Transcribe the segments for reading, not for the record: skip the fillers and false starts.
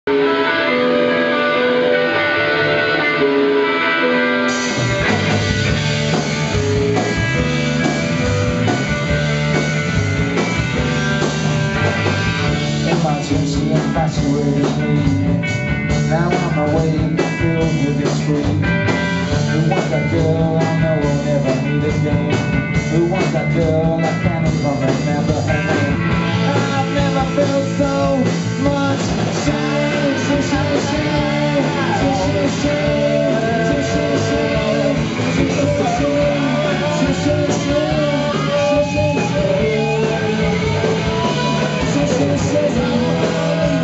She infatuated me. Now I'm awake, I'm filled with discreet. Who wants that girl I know I'll never meet again? Who wants that girl I can't even remember her name? I've never felt so much shame. Shame, shame, shame. Shame, shame, shame. Shame, shame, shame. Shame, shame, shame. Shame, shame, shame. Shame, shame, shame. Shame, shame, shame.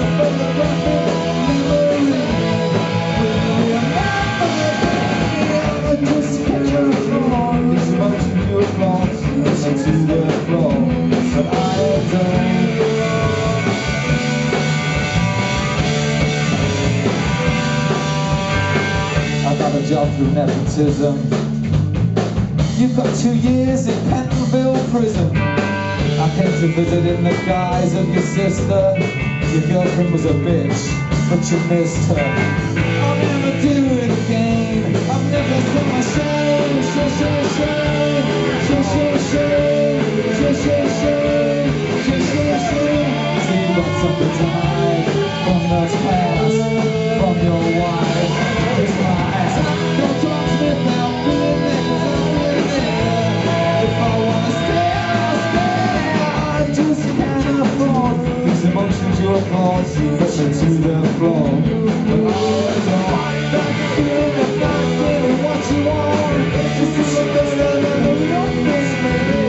I got a job through nepotism. You've got 2 years in Pentonville prison. I came to visit in the guise of your sister. Your girlfriend was a bitch, but you missed her. I'll never do it again. I've never felt my shame. Shame, shame, shame. Shame, shame, shame. Shame, shame, shame. Shame, shame, shame. So you got something to hide from the past, from your wife. Kiss my ass. Don't talk to me about being there, 'cause I'm in there. If I wanna stay, I'll stay. I just can't afford these emotions you're causing. Push me to the floor. But I don't feel the not getting what you want. Just to look better than the real face, baby.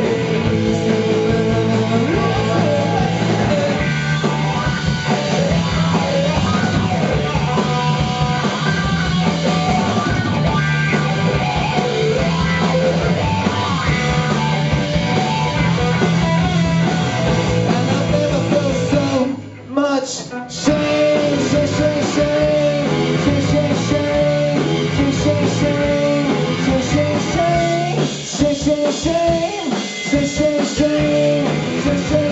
Shame, shame, shame, shame, shame, shame, shame, shame, shame, shame, shame, shame, shame, shame, shame, shame, shame, shame, shame, shame.